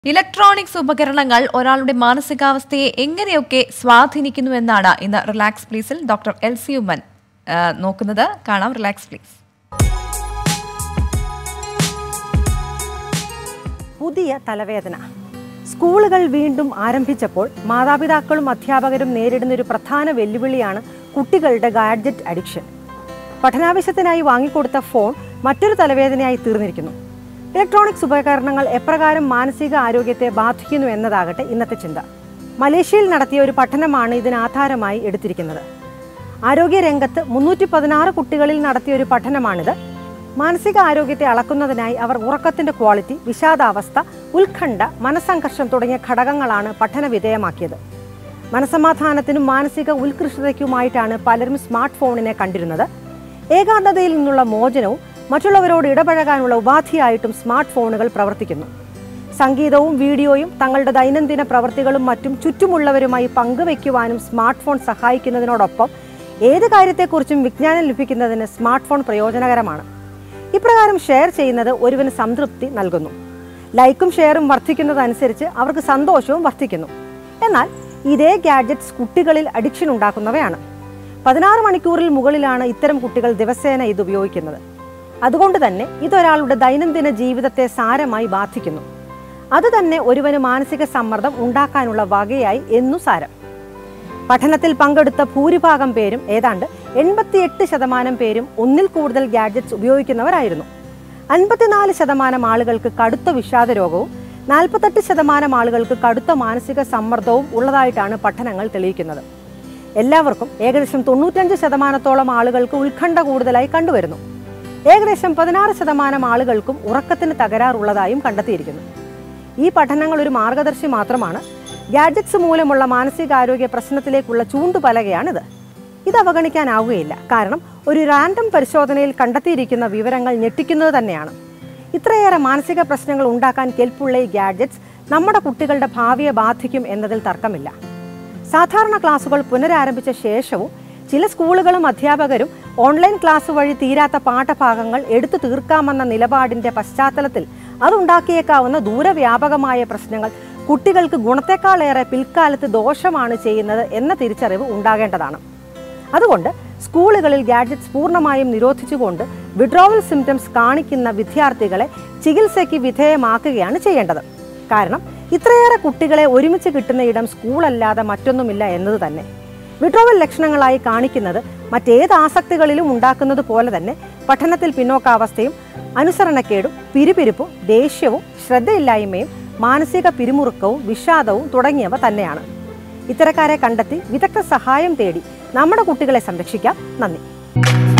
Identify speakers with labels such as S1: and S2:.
S1: Electronics ഉപകരണങ്ങൾ ഒരാളുടെ മാനസികാവസ്ഥയെ എങ്ങനെയൊക്കെ സ്വാധീനിക്കുന്നുവെന്നാണ് ഇന്ന് റിലാക്സ് പ്ലീസിൽ ഡോക്ടർ എൽസി ഉമ്മൻ നോക്കുന്നത്. കാണാം റിലാക്സ് പ്ലീസ്.
S2: പുതിയ തലവേദന. സ്കൂളുകൾ വീണ്ടും ആരംഭിച്ചപ്പോൾ മാതാപിതാക്കളും അധ്യാപകരും നേരിടുന്ന ഒരു പ്രധാന വെല്ലുവിളിയാണ് കുട്ടികളുടെ ഗാഡ്ജറ്റ് അഡിക്ഷൻ. പഠനാവശ്യത്തിനായി വാങ്ങിക്കൊടുത്ത ഫോൺ മറ്റൊരു തലവേദനയായി തീർന്നിരിക്കുന്നു. ഇലക്ട്രോണിക്സ് ഉപകരണങ്ങൾ എപ്രകാരം മാനസിക ആരോഗ്യത്തെ ബാധിക്കുന്നു എന്നതാകട്ടെ ഇന്നത്തെ ചിന്ത. മലേഷ്യയിൽ നടത്തിയ ഒരു പഠനമാണ് ഇതിനാധാരമായി എടുത്തിരിക്കുന്നത്. ആരോഗ്യരംഗത്ത് 316 കുട്ടികളിൽ നടത്തിയ ഒരു പഠനമാണിത്. മാനസിക ആരോഗ്യത്തെ അളക്കുന്നതിനായി അവർ ഉറക്കത്തിൻ്റെ ക്വാളിറ്റി, വിഷാദാവസ്ഥ, ഉത്കണ്ഠ, മനസ്സംഘർഷം തുടങ്ങിയ ഘടകങ്ങളാണ് പഠന വിധേയമാക്കിയത്. മനസ്സമാധാനത്തിനും മാനസിക ഉത്കൃഷ്ടതയ്ക്കുമായിട്ടാണ് പലരും സ്മാർട്ട് ഫോണിനെ കണ്ടിരുന്നത്. ഏകാന്തതയിൽ നിന്നുള്ള മോചനവും മറ്റുള്ളവരോട് ഇടപഴകാനുള്ള ഉപാധിയായിട്ടും സ്മാർട്ട് ഫോണുകൾ പ്രവർത്തിക്കുന്നു. സംഗീതവും വീഡിയോയും തങ്ങളുടെ ദൈനംദിന പ്രവൃത്തികളും മറ്റും ചുറ്റുമുള്ളവരുമായി പങ്കുവയ്ക്കുവാനും സ്മാർട്ട് ഫോൺ സഹായിക്കുന്നതിനോടൊപ്പം ഏത് കാര്യത്തെക്കുറിച്ചും വിജ്ഞാനം ലഭിക്കുന്നതിന് സ്മാർട്ട് ഫോൺ പ്രയോജനകരമാണ്. ഇപ്രകാരം ഷെയർ ചെയ്യുന്നത് ഒരുവന് സംതൃപ്തി നൽകുന്നു. ലൈക്കും ഷെയറും വർദ്ധിക്കുന്നതനുസരിച്ച് അവർക്ക് സന്തോഷവും വർദ്ധിക്കുന്നു. എന്നാൽ ഇതേ ഗാഡ്ജറ്റ്സ് കുട്ടികളിൽ അഡിക്ഷൻ ഉണ്ടാക്കുന്നവയാണ്. 16 മണിക്കൂറിൽ മുകളിലാണ് ഇത്തരം കുട്ടികൾ ദിവസേന ഇത് ഉപയോഗിക്കുന്നത്. അതുകൊണ്ട് തന്നെ ഇതൊരാളുടെ ദൈനംദിന ജീവിതത്തെ സാരമായി ബാധിക്കുന്നു. അതുതന്നെ ഒരുവന് മാനസിക സമ്മർദ്ദം ഉണ്ടാക്കാനുള്ള വകയായി എന്നു സാരം. പഠനത്തിൽ പങ്കെടുത്ത ഭൂരിഭാഗം പേരും ഏതാണ്ട് 88% പേരും ഒന്നിൽ കൂടുതൽ ഗാഡ്ജറ്റ്സ് ഉപയോഗിക്കുന്നവരായിരുന്നു. 54% ആളുകൾക്ക് കടുത്ത വിഷാദ രോഗവും 48% ആളുകൾക്ക് കടുത്ത മാനസിക സമ്മർദ്ദവും ഉള്ളതായിട്ടാണ് പഠനങ്ങൾ തെളിയിക്കുന്നത്. എല്ലാവർക്കും ഏകദേശം 95% ആളുകൾക്ക് ഉത്കണ്ഠ കൂടുതലായി കണ്ടുവരുന്നു. ഏകദേശം 16% ആളുകൾക്കും ഉറക്കത്തിന് തകരാറുള്ളതായും കണ്ടെത്തിയിരിക്കുന്നു. ഈ പഠനങ്ങൾ ഒരു മാർഗദർശി മാത്രമാണ്. ഗാഡ്ജറ്റ്സ് മൂലമുള്ള മാനസികാരോഗ്യ പ്രശ്നത്തിലേക്കുള്ള ചൂണ്ടുപലകയാണിത്. ഇത് അവഗണിക്കാനാവുകയില്ല. കാരണം ഒരു റാൻഡം പരിശോധനയിൽ കണ്ടെത്തിയിരിക്കുന്ന വിവരങ്ങൾ ഞെട്ടിക്കുന്നത് തന്നെയാണ്. ഇത്രയേറെ മാനസിക പ്രശ്നങ്ങൾ ഉണ്ടാക്കാൻ കെൽപ്പുള്ള ഈ ഗാഡ്ജറ്റ്സ് നമ്മുടെ കുട്ടികളുടെ ഭാവിയെ ബാധിക്കും എന്നതിൽ തർക്കമില്ല. സാധാരണ ക്ലാസുകൾ പുനരാരംഭിച്ച ശേഷവും ചില സ്കൂളുകളും അധ്യാപകരും ഓൺലൈൻ ക്ലാസ് വഴി തീരാത്ത പാഠഭാഗങ്ങൾ എടുത്തു തീർക്കാമെന്ന നിലപാടിൻ്റെ പശ്ചാത്തലത്തിൽ അതുണ്ടാക്കിയേക്കാവുന്ന ദൂരവ്യാപകമായ പ്രശ്നങ്ങൾ കുട്ടികൾക്ക് ഗുണത്തെക്കാളേറെ പിൽക്കാലത്ത് ദോഷമാണ് ചെയ്യുന്നത് എന്ന തിരിച്ചറിവ് ഉണ്ടാകേണ്ടതാണ്. അതുകൊണ്ട് സ്കൂളുകളിൽ ഗാഡ്ജറ്റ്സ് പൂർണ്ണമായും നിരോധിച്ചുകൊണ്ട് വിഡ്രോവൽ സിംറ്റംസ് കാണിക്കുന്ന വിദ്യാർത്ഥികളെ ചികിത്സയ്ക്ക് വിധേയമാക്കുകയാണ് ചെയ്യേണ്ടത്. കാരണം ഇത്രയേറെ കുട്ടികളെ ഒരുമിച്ച് കിട്ടുന്ന ഇടം സ്കൂളല്ലാതെ മറ്റൊന്നുമില്ല എന്നത് തന്നെ. വിഡ്രോവൽ ലക്ഷണങ്ങളായി കാണിക്കുന്നത് മറ്റേത് ആസക്തികളിലും ഉണ്ടാക്കുന്നത് പോലെ തന്നെ പഠനത്തിൽ പിന്നോക്കാവസ്ഥയും അനുസരണക്കേടും പിരിപിരിപ്പും ദേഷ്യവും ശ്രദ്ധയില്ലായ്മയും മാനസിക പിരിമുറുക്കവും വിഷാദവും തുടങ്ങിയവ തന്നെയാണ്. ഇത്തരക്കാരെ കണ്ടെത്തി വിദഗ്ധ സഹായം തേടി നമ്മുടെ കുട്ടികളെ സംരക്ഷിക്കാം. നന്ദി.